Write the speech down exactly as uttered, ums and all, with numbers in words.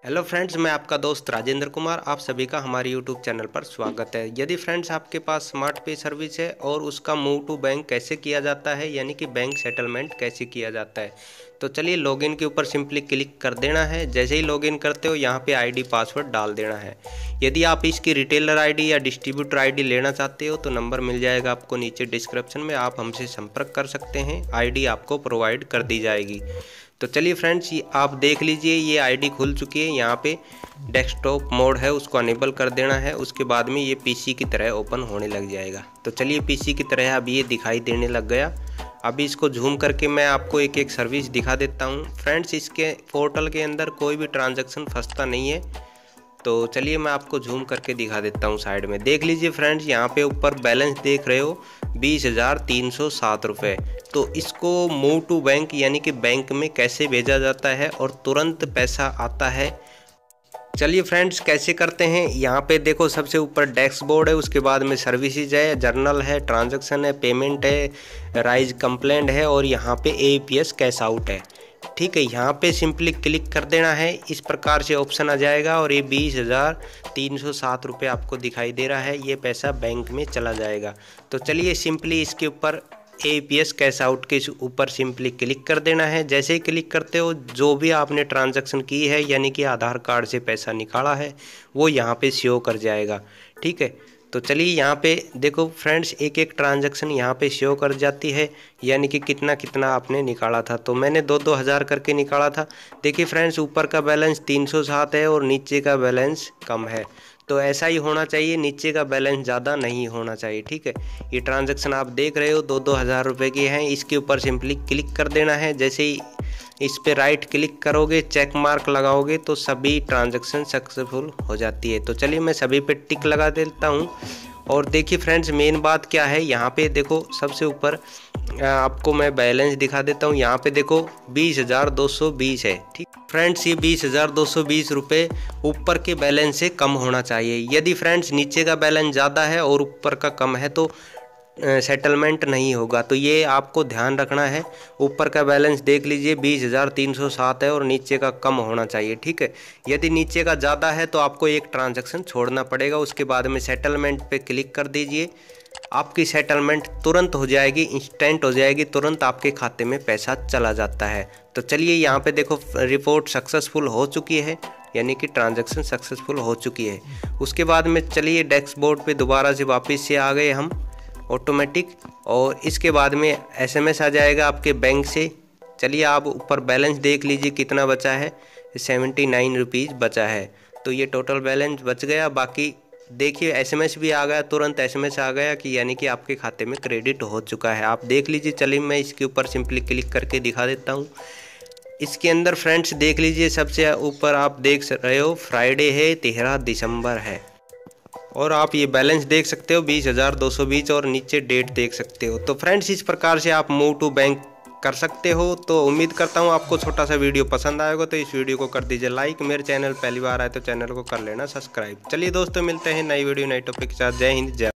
Hello friends, मैं आपका दोस्त राजेंद्र कुमार। आप सभी का हमारे यूट्यूब चैनल पर स्वागत है। यदि फ्रेंड्स आपके पास स्मार्ट पे सर्विस है और उसका मूव टू बैंक कैसे किया जाता है, यानी कि बैंक सेटलमेंट कैसे किया जाता है, तो चलिए लॉगिन के ऊपर सिंपली क्लिक कर देना है। जैसे ही लॉगिन करते हो यहाँ पे आईडी पासवर्ड डाल देना है। यदि आप इसकी रिटेलर आईडी या डिस्ट्रीब्यूटर आईडी लेना चाहते हो तो नंबर मिल जाएगा आपको नीचे डिस्क्रिप्शन में, आप हमसे संपर्क कर सकते हैं। आईडी आपको प्रोवाइड कर दी जाएगी। तो चलिए फ्रेंड्स, ये आप देख लीजिए, ये आईडी खुल चुकी है। यहाँ पे डेस्कटॉप मोड है, उसको अनेबल कर देना है। उसके बाद में ये पीसी की तरह ओपन होने लग जाएगा। तो चलिए पीसी की तरह अब ये दिखाई देने लग गया। अभी इसको झूम करके मैं आपको एक एक सर्विस दिखा देता हूँ। फ्रेंड्स, इसके पोर्टल के अंदर कोई भी ट्रांजैक्शन फंसता नहीं है। तो चलिए मैं आपको झूम करके दिखा देता हूँ। साइड में देख लीजिए फ्रेंड्स, यहाँ पे ऊपर बैलेंस देख रहे हो बीस हज़ार तीन सौ सात रुपये। तो इसको मूव टू बैंक यानी कि बैंक में कैसे भेजा जाता है और तुरंत पैसा आता है, चलिए फ्रेंड्स कैसे करते हैं। यहाँ पे देखो सबसे ऊपर डैशबोर्ड है, उसके बाद में सर्विसेज है, जर्नल है, ट्रांजैक्शन है, पेमेंट है, राइज कंप्लेंट है और यहाँ पे एपीएस कैश आउट है। ठीक है, यहाँ पे सिंपली क्लिक कर देना है। इस प्रकार से ऑप्शन आ जाएगा और ये बीस हज़ार तीन सौ सात रुपये आपको दिखाई दे रहा है। ये पैसा बैंक में चला जाएगा। तो चलिए सिंपली इसके ऊपर एपीएस कैश आउट के ऊपर सिंपली क्लिक कर देना है। जैसे ही क्लिक करते हो, जो भी आपने ट्रांजैक्शन की है यानी कि आधार कार्ड से पैसा निकाला है वो यहाँ पे शो कर जाएगा। ठीक है, तो चलिए यहाँ पे देखो फ्रेंड्स, एक एक ट्रांजैक्शन यहाँ पे शो कर जाती है, यानी कि कितना कितना आपने निकाला था। तो मैंने दो दो हज़ार करके निकाला था। देखिए फ्रेंड्स, ऊपर का बैलेंस तीन सौ सात है और नीचे का बैलेंस कम है। तो ऐसा ही होना चाहिए, नीचे का बैलेंस ज़्यादा नहीं होना चाहिए। ठीक है, ये ट्रांजैक्शन आप देख रहे हो दो दो हज़ार रुपये की हैं। इसके ऊपर सिंपली क्लिक कर देना है। जैसे ही इस पे राइट क्लिक करोगे, चेक मार्क लगाओगे तो सभी ट्रांजैक्शन सक्सेसफुल हो जाती है। तो चलिए मैं सभी पे टिक लगा देता हूँ। और देखिए फ्रेंड्स, मेन बात क्या है, यहाँ पे देखो सबसे ऊपर आपको मैं बैलेंस दिखा देता हूँ। यहाँ पे देखो बीस हज़ार दो सौ बीस है। ठीक फ्रेंड्स, ये बीस हज़ार दो सौ बीस रुपये ऊपर के बैलेंस से कम होना चाहिए। यदि फ्रेंड्स नीचे का बैलेंस ज़्यादा है और ऊपर का कम है तो सेटलमेंट नहीं होगा। तो ये आपको ध्यान रखना है। ऊपर का बैलेंस देख लीजिए बीस हज़ार तीन सौ सात है और नीचे का कम होना चाहिए। ठीक है, यदि नीचे का ज़्यादा है तो आपको एक ट्रांजैक्शन छोड़ना पड़ेगा। उसके बाद में सेटलमेंट पे क्लिक कर दीजिए। आपकी सेटलमेंट तुरंत हो जाएगी, इंस्टेंट हो जाएगी, तुरंत आपके खाते में पैसा चला जाता है। तो चलिए यहाँ पे देखो रिपोर्ट सक्सेसफुल हो चुकी है, यानी कि ट्रांजैक्शन सक्सेसफुल हो चुकी है। उसके बाद में चलिए डैशबोर्ड पे दोबारा से वापस से आ गए हम ऑटोमेटिक, और इसके बाद में एसएमएस आ जाएगा आपके बैंक से। चलिए आप ऊपर बैलेंस देख लीजिए कितना बचा है, सेवेंटी नाइन रुपीज़ बचा है। तो ये टोटल बैलेंस बच गया। बाकी देखिए एसएमएस भी आ गया, तुरंत एसएमएस आ गया कि यानी कि आपके खाते में क्रेडिट हो चुका है। आप देख लीजिए। चलिए मैं इसके ऊपर सिंपली क्लिक करके दिखा देता हूँ। इसके अंदर फ्रेंड्स देख लीजिए, सबसे ऊपर आप देख रहे हो फ्राइडे है, तेरह दिसंबर है, और आप ये बैलेंस देख सकते हो बीस हज़ार दो सौ बीस और नीचे डेट देख सकते हो। तो फ्रेंड्स इस प्रकार से आप मूव टू बैंक कर सकते हो। तो उम्मीद करता हूँ आपको छोटा सा वीडियो पसंद आएगा। तो इस वीडियो को कर दीजिए लाइक। मेरे चैनल पहली बार आए तो चैनल को कर लेना सब्सक्राइब। चलिए दोस्तों, मिलते हैं नई वीडियो नई टॉपिक के साथ। जय हिंद, जय